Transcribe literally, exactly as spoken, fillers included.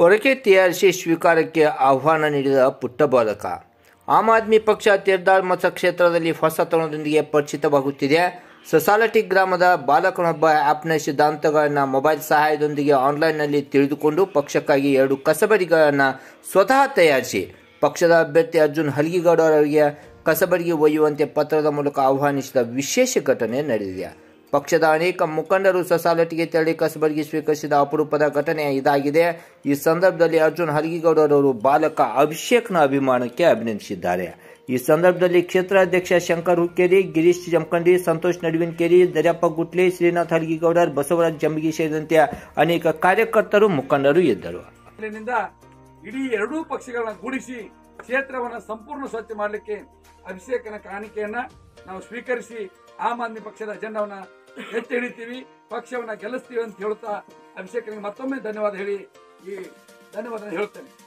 ಪೊರಕೆ ತಯಾರಿಸಿ ಸ್ವೀಕಾರಕ್ಕೆ ಆಹ್ವಾನ ನೀಡಿದ ಪುಟ್ಟ ಬಾಲಕ. ಆಮ್ ಆದ್ಮಿ ಪಕ್ಷ ತೇರ್ದಾಳ್ ಮತಕ್ಷೇತ್ರದಲ್ಲಿ ಹೊಸ ತರುಣದೊಂದಿಗೆ ಪರಿಚಿತವಾಗುತ್ತಿದೆ. ಸಸಾಲಟಿ ಗ್ರಾಮದ ಬಾಲಕನೊಬ್ಬ ಆ್ಯಪ್ನ ಸಿದ್ಧಾಂತಗಳನ್ನು ಮೊಬೈಲ್ ಸಹಾಯದೊಂದಿಗೆ ಆನ್ಲೈನ್ನಲ್ಲಿ ತಿಳಿದುಕೊಂಡು ಪಕ್ಷಕ್ಕಾಗಿ ಎರಡು ಕಸಬರಿಗಳನ್ನು ಸ್ವತಃ ತಯಾರಿಸಿ ಪಕ್ಷದ ಅಭ್ಯರ್ಥಿ ಅರ್ಜುನ್ ಹಲ್ಗಿಗೌಡ ಅವರಿಗೆ ಕಸಬರಿಗೆ ಒಯ್ಯುವಂತೆ ಪತ್ರದ ಮೂಲಕ ಆಹ್ವಾನಿಸಿದ ವಿಶೇಷ ಘಟನೆ ನಡೆದಿದೆ. ಪಕ್ಷದ ಅನೇಕ ಮುಖಂಡರು ಸಸಾಲಟಿಗೆ ತೆರಳಿ ಕಸಬರಿಗೆ ಸ್ವೀಕರಿಸಿದ ಅಪರೂಪದ ಘಟನೆ ಇದಾಗಿದೆ. ಈ ಸಂದರ್ಭದಲ್ಲಿ ಅರ್ಜುನ್ ಹಲ್ಗಿಗೌಡರವರು ಬಾಲಕ ಅಭಿಷೇಕ್ನ ಅಭಿಮಾನಕ್ಕೆ ಅಭಿನಂದಿಸಿದ್ದಾರೆ. ಈ ಸಂದರ್ಭದಲ್ಲಿ ಕ್ಷೇತ್ರಾಧ್ಯಕ್ಷ ಶಂಕರ್ ಹುಕ್ಕೇರಿ, ಗಿರೀಶ್ ಜಮಖಂಡಿ, ಸಂತೋಷ್ ನಡುವಿನಕೇರಿ, ದರ್ಯಪ್ಪ ಗುಟ್ಲಿ, ಶ್ರೀನಾಥ್ ಹಲ್ಗಿಗೌಡರ್, ಬಸವರಾಜ್ ಜಂಬಗಿ ಸೇರಿದಂತೆ ಅನೇಕ ಕಾರ್ಯಕರ್ತರು ಮುಖಂಡರು ಇದ್ದರು. ಇಡೀ ಎರಡೂ ಪಕ್ಷಗಳನ್ನ ಕೂಡಿಸಿ ಕ್ಷೇತ್ರವನ್ನು ಸಂಪೂರ್ಣ ಸ್ವಚ್ಛ ಮಾಡಲಿಕ್ಕೆ ಅಭಿಷೇಕನ ಕಾಣಿಕೆಯನ್ನ ನಾವು ಸ್ವೀಕರಿಸಿ ಆಮ್ ಆದ್ಮಿ ಪಕ್ಷದ ಅಜೆಂಡಾವನ್ನ ಎತ್ತಿ ಹಿಡಿತೀವಿ, ಪಕ್ಷವನ್ನ ಗೆಲ್ಲಿಸ್ತೀವಿ ಅಂತ ಹೇಳ್ತಾ ಅಭಿಷೇಕನಿಗೆ ಮತ್ತೊಮ್ಮೆ ಧನ್ಯವಾದ ಹೇಳಿ ಈ ಧನ್ಯವಾದ ಹೇಳ್ತೇನೆ.